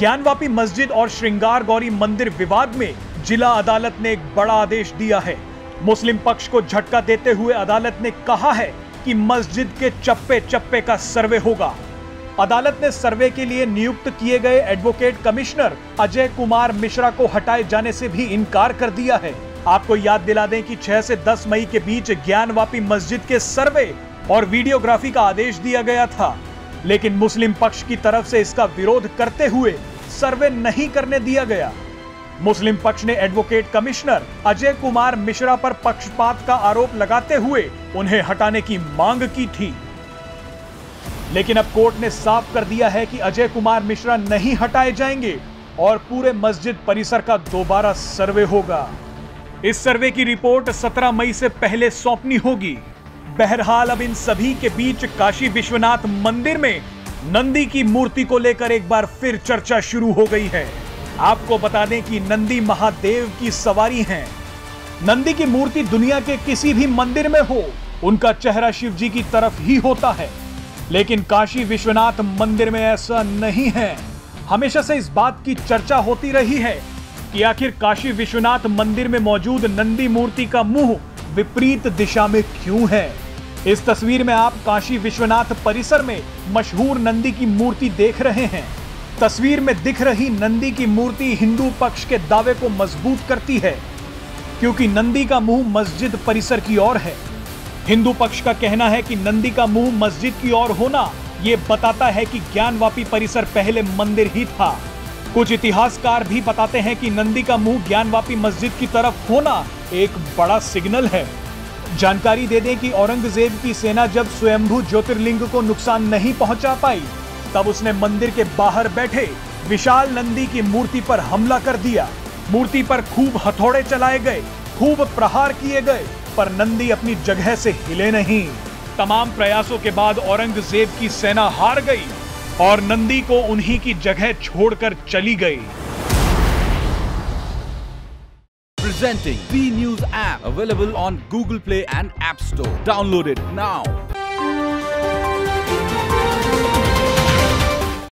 ज्ञानवापी मस्जिद और श्रृंगार गौरी मंदिर विवाद में जिला अदालत ने एक बड़ा आदेश दिया है। मुस्लिम पक्ष को झटका देते हुए अदालत ने कहा है कि मस्जिद के चप्पे चप्पे का सर्वे होगा। अदालत ने सर्वे के लिए नियुक्त किए गए एडवोकेट कमिश्नर अजय कुमार मिश्रा को हटाए जाने से भी इनकार कर दिया है। आपको याद दिला दें कि 6 से 10 मई के बीच ज्ञानवापी मस्जिद के सर्वे और वीडियोग्राफी का आदेश दिया गया था, लेकिन मुस्लिम पक्ष की तरफ से इसका विरोध करते हुए सर्वे नहीं करने दिया गया। मुस्लिम पक्ष ने एडवोकेट कमिश्नर अजय कुमार मिश्रा पर पक्षपात का आरोप लगाते हुए उन्हें हटाने की मांग की थी, लेकिन अब कोर्ट ने साफ कर दिया है कि अजय कुमार मिश्रा नहीं हटाए जाएंगे और पूरे मस्जिद परिसर का दोबारा सर्वे होगा। इस सर्वे की रिपोर्ट 17 मई से पहले सौंपनी होगी। बहरहाल अब इन सभी के बीच काशी विश्वनाथ मंदिर में नंदी की मूर्ति को लेकर एक बार फिर चर्चा शुरू हो गई है। आपको बता दें कि नंदी महादेव की सवारी हैं। नंदी की मूर्ति दुनिया के किसी भी मंदिर में हो, उनका चेहरा शिव जी की तरफ ही होता है, लेकिन काशी विश्वनाथ मंदिर में ऐसा नहीं है। हमेशा से इस बात की चर्चा होती रही है कि आखिर काशी विश्वनाथ मंदिर में मौजूद नंदी मूर्ति का मुंह विपरीत दिशा में क्यों है। इस तस्वीर में आप काशी विश्वनाथ परिसर में मशहूर नंदी की मूर्ति देख रहे हैं। तस्वीर में दिख रही नंदी की मूर्ति हिंदू पक्ष के दावे को मजबूत करती है, क्योंकि नंदी का मुंह मस्जिद परिसर की ओर है। हिंदू पक्ष का कहना है कि नंदी का मुंह मस्जिद की ओर होना यह बताता है कि ज्ञानवापी परिसर पहले मंदिर ही था। कुछ इतिहासकार भी बताते हैं कि नंदी का मुंह ज्ञानवापी मस्जिद की तरफ होना एक बड़ा सिग्नल है। जानकारी दे दें कि औरंगजेब की सेना जब स्वयंभू ज्योतिर्लिंग को नुकसान नहीं पहुंचा पाई, तब उसने मंदिर के बाहर बैठे विशाल नंदी की मूर्ति पर हमला कर दिया। मूर्ति पर खूब हथौड़े चलाए गए, खूब प्रहार किए गए, पर नंदी अपनी जगह से हिले नहीं। तमाम प्रयासों के बाद औरंगजेब की सेना हार गई और नंदी को उन्हीं की जगह छोड़कर चली गई। Presenting B News app, available on Google Play and App Store. Download it now.